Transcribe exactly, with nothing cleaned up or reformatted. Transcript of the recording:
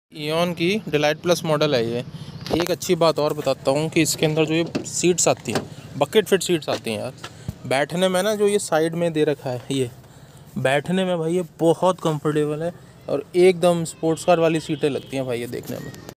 Eon की delight plus model है ये। एक अच्छी बात और बताता हूँ कि इसके अंदर जो ये सीट्स आती हैं, बकेट फिट सीट्स आती हैं यार, बैठने में ना जो ये साइड में दे रखा है, ये बैठने में भाई ये बहुत कंफर्टेबल है और एकदम स्पोर्ट्स कार वाली सीटें लगती हैं भाई ये देखने में।